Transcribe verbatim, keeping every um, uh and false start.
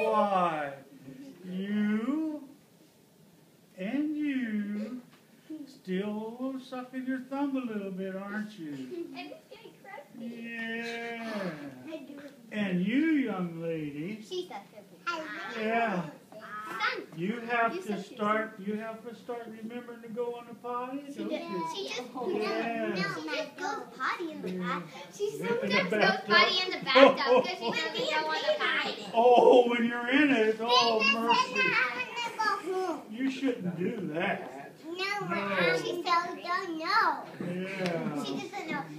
Why, you and you still sucking your thumb a little bit, aren't you? And it's getting crusty. Yeah. And you, young lady, She said yeah, you have You to said she start. You have to start remembering to go on the potty. She Don't did. you? She just Yeah. no, she just goes potty in the bathtub. She In the sometimes goes bathtub. potty in the bathtub because she doesn't go on the potty. Oh, when you're in it, oh mercy! You shouldn't do that. No, No. she still don't know. Yeah. She doesn't know.